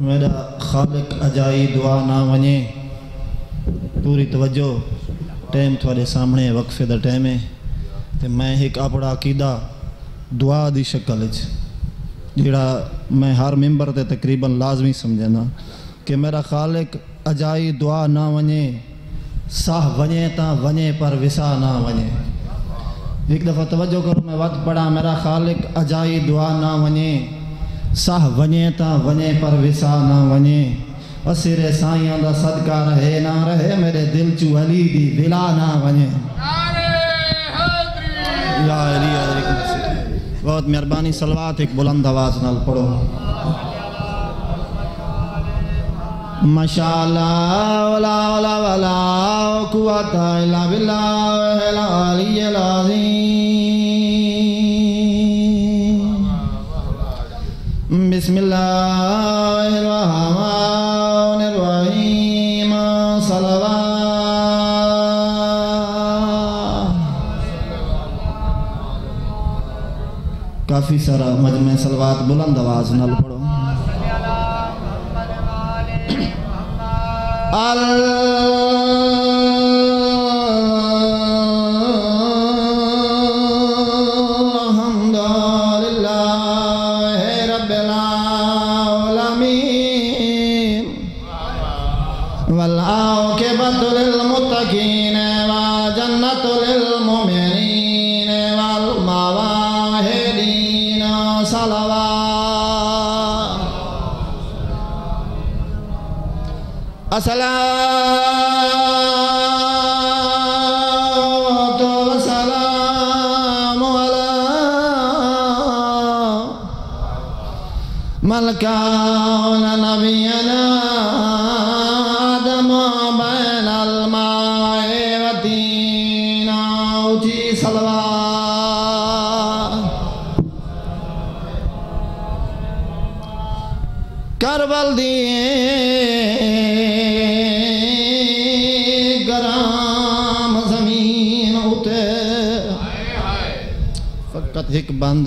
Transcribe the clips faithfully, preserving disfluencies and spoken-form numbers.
میرا خالق اجائی دعا نہ ونجے پوری توجہ ٹائم تھوڑے سامنے وقفے دا ٹائم ہے تے میں ایک اپنا عقیدہ دعا دی شکل جڑا میں ہر ممبر تے تقریباً لازمی سمجھنا کہ میرا خالق اجائی دعا نہ ونجے ساہ ونجے تا ونجے پر وسا نہ ونجے. ایک دفعہ توجہ کرو میں وقت پڑھا. میرا خالق اجائی دعا نہ ونجے ساہ ونجے تا ونجے پر وسا نہ ونجے. اسرے سائیاں دا صدقہ رہے نہ رہے میرے دل چو علی دی ولا نہ ونجے. یا علی علیکم. بہت مہربانی صلوات ایک بلند آواز نال پڑھو. ماشاءاللہ ولا ولا ولا قوت الا باللہ العلی العظیم. بسم اللہ الرحمن الرحیم. صلوات کافی سارا مجمع صلوات بلند آواز نال پڑھو. الصلاة والسلام على من كان نبينا آدم بين الماء والطين. أوتي صلوات. کربل دی ایک بند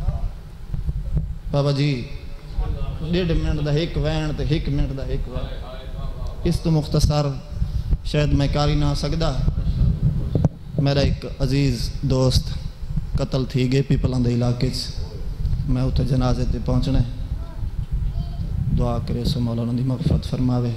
بابا جی ڈیڑھ منٹ دا ایک وین تے ایک منٹ دا ایک وین اس تو مختصر شاید میں کاری نہ سکدا. میرا ایک عزیز دوست قتل تھی گئے پیپلان دے علاقے میں اتھے جنازے تے پہنچنے. دعا کرے سو مولانا دی مغفرت فرماوے.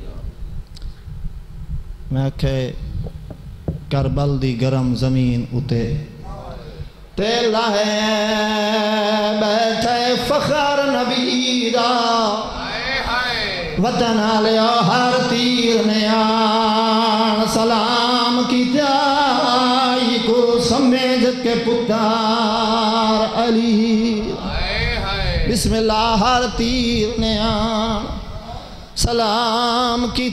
میں آکھے کربل دی گرم زمین اتے تیلا ہے بیٹھے فخر نبی دا وطن آلیا ہر تیر نے آن سلام کی جائی کو سمجھ کے پتار علی. بسم اللہ ہر تیر نے آن سلام کی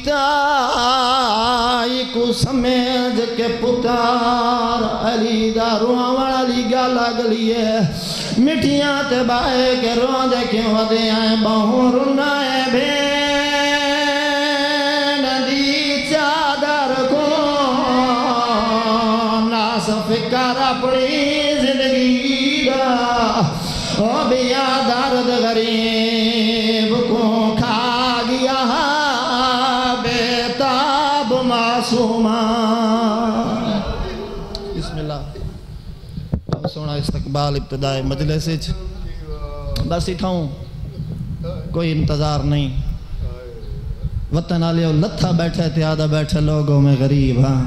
تائی کو سمجھ کے پتار علی دا. روان والی گالا گلیے مٹیاں تے بائے کے روان دے کیوں دے آئیں بہوں رنائے بھین دی چادر کو ناس فکر اپنی زندگی دا. او بیا درد غریب کو کھا گیا بیتاب معصومہ. بسم اللہ. اب سونا استقبال ابتدائی مجلس بس اٹھاؤں کوئی انتظار نہیں. وطن آلیو لتھا بیٹھے تھے آدھا بیٹھے لوگوں میں غریب. ہاں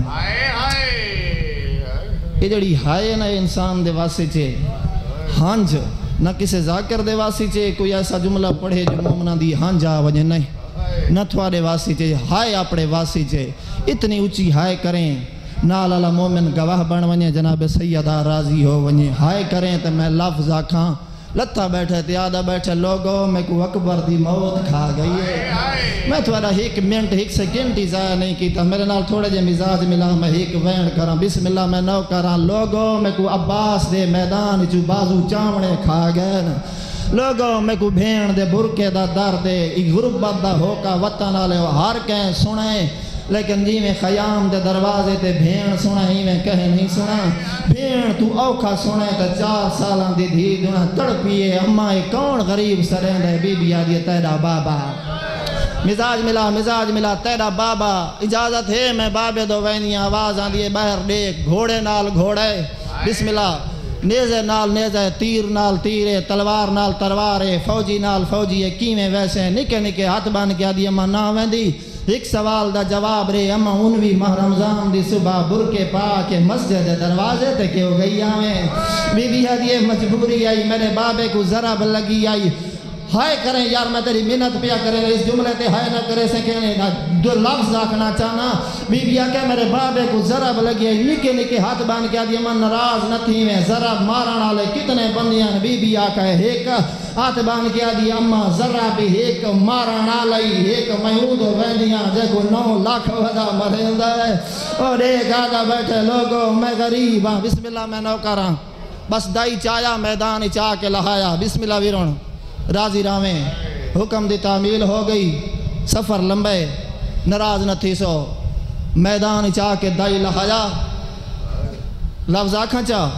یہ جڑی ہائے نا انسان دے واسی چھے ہانج نہ کسے ذاکر دے واسی چھے کوئی ایسا جملہ پڑھے جو مومنہ دی ہانج آ وجہ نہیں نہ تھوارے واسی چھے ہائے اپنے واسی چھے. اتنی اچھی ہائے کریں نال اللہ مومن گواہ بن ونجے جناب سیدہ راضی ہو ونجے ہائے کریں تو میں لفظ آکھاں لتھا بیٹھے تھے آدھا بیٹھے لوگوں میں کو اکبر دی موت کھا گئی ہے. میں تھوڑا ایک منٹ ایک سیکنڈ ہی ضائع نہیں کیتا. میرے نال تھوڑے جے مزاج ملا میں ایک وین کراں. بسم اللہ میں نو کراں. لوگوں میں کو عباس دے میدان چو بازو چاونے کھا گئے. لوگوں میں کو بھین دے برکے دا در دے ایک غربت دا ہوکا وطن آلے ہر کہیں سنیں لیکن جی میں خیام دے دروازے تے بھیڑ سنا ہی میں کہے نہیں سنا بھیڑ تو اوکھا سنے تے چار سالان دی دھی دونا تڑپیے اماں کون غریب سرین دے بی بی آدھی تیرا بابا مزاج ملا مزاج ملا تیرا بابا اجازت ہے میں بابے دو وینیاں آواز آن دیئے باہر دیکھ گھوڑے نال گھوڑے بسم اللہ نیزے نال نیزے تیر نال تیرے تلوار نال تلوارے فوجی نال فوجی کیویں ویسے نکے نکے ہاتھ بان کیا دی اماں نہ ویندی ایک سوال دا جواب رے اماں انوی ماہ رمضان دی صبح برکے پا کے مسجد دروازے تے کیوں گئی آویں بی بی ہے مجبوری آئی میرے بابے کو ضرب لگی آئی ہائے کریں یار میں تیری منت پیا کریں اس جملے تے ہائے نہ کرے سے کہنے دو لفظ آکھنا چاہنا بی بی آکے میرے بابے کو ضرب لگی ہے نکے نکے ہاتھ بان کیا دی من نراز نہ تھی میں ضرب مارن آلے کتنے بندیاں بی بی آکے ایک ہاتھ بان کیا دی اماں ضرب ایک مارن آلے ایک میہود ویندیاں جے کو نو لاکھ ودا مرہندہ ہے اور ایک آدھا بیٹھے لوگوں میں غریب ہاں بسم اللہ میں نوکر ہاں بس دائی چایا میدان چاہ کے لہایا بسم اللہ ویرون راضی راویں حکم دی تعمیل ہو گئی سفر لمبے نراز نہ تھی سو میدان چاہ کے دائی لہایا لفظ آکھاں چاہ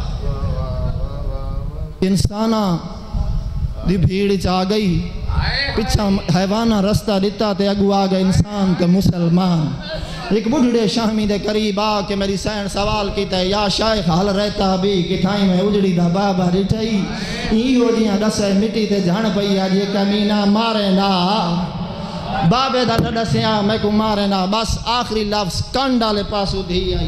انسانہ دی بھیڑ چاہ گئی پچھا حیوانہ رستہ دیتا تے اگو آگا انسان کے مسلمان ایک بڑھڑے شامی دے قریب آ کے میری سین سوال کیتا ہے یا شیخ حل رہتا بھی کٹھائی میں اجڑی دا بابا رٹھائی ایو جیاں دسے مٹی تے جھان پئی آج یہ کمینہ مارے نا بابے دا ڈسیاں میں کو مارے نا بس آخری لفظ کانڈالے پاسو دھی آئی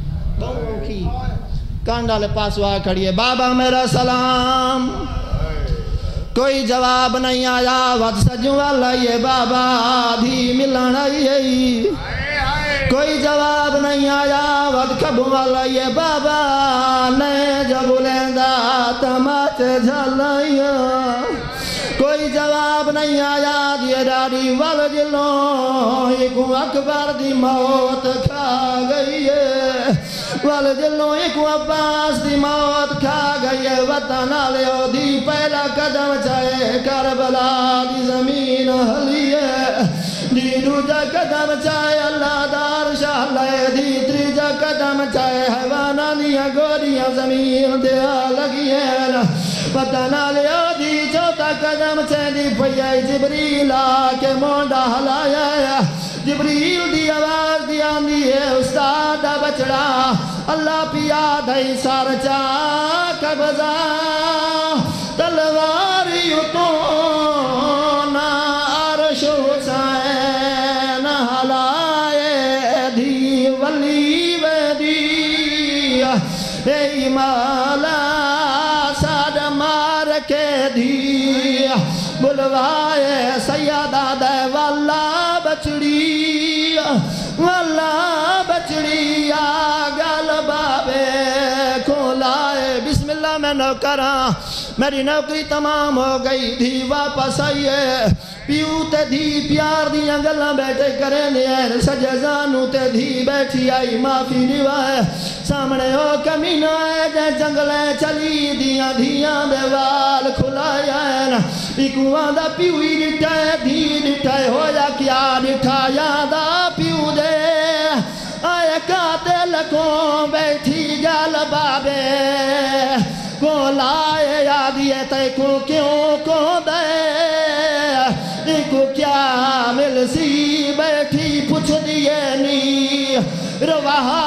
کانڈالے پاسو آ کھڑی ہے بابا میرا سلام کوئی جواب نہیں آیا ود سجوں والا یہ بابا دھی ملن آئی کوئی جواب نہیں آیا ود کھبوں والا یہ بابا نے جب لیندہ تماچے جھلائیا کوئی جواب نہیں آیا دیے ڈاڑی وال جلوں ایک اکبر دی موت کھا گئی ہے وال جلوں ایک عباس دی موت کھا گئی ہے وطن آلیو دی پہلا قدم چاہے کربلا دی زمین ہلی ہے دی دوجہ قدم چاہے اللہ دار شاہ لائے دی تریجہ قدم چاہے حیوانہ دیا گوڑیاں زمین دیا لگی ہے وطن آلیو دی چوتا قدم چاہے دی پہیائی جبریل آکے مونڈا ہلایا ہے جبریل دی آواز دی آندی ہے استاد بچڑا اللہ پیا دھائی سار چاہ قبضہ تلواری اتونا عرش حسین ہلائے دی ولی ویدی اے مولا ساد مار کے دی بلوائے سیدہ دے والا بچڑی والا بچڑی آگل بابے کھولائے بسم اللہ میں نوکراں میری نوکری تمام ہو گئی دھی واپس آئیے پیو تے دھی پیار دیاں گلاں بیٹھے کریں دیں سجے زانو تے دھی بیٹھی آئی معافی نوائے سامنے ہو کمینہ ہے جے جنگلیں چلی دیاں دھیاں دے وال کھلائے آئین ایکو آدھا پیوی ڈٹھائے دھی ڈٹھائے ہو یا کیا ڈٹھایا دا پیو دے آئے قاتل کو بیٹھی گل بابے کو لائے یادیے تے کو کیوں کو دے ایکو کیا مل سی بیٹھی پوچھ دیئے نی رواہ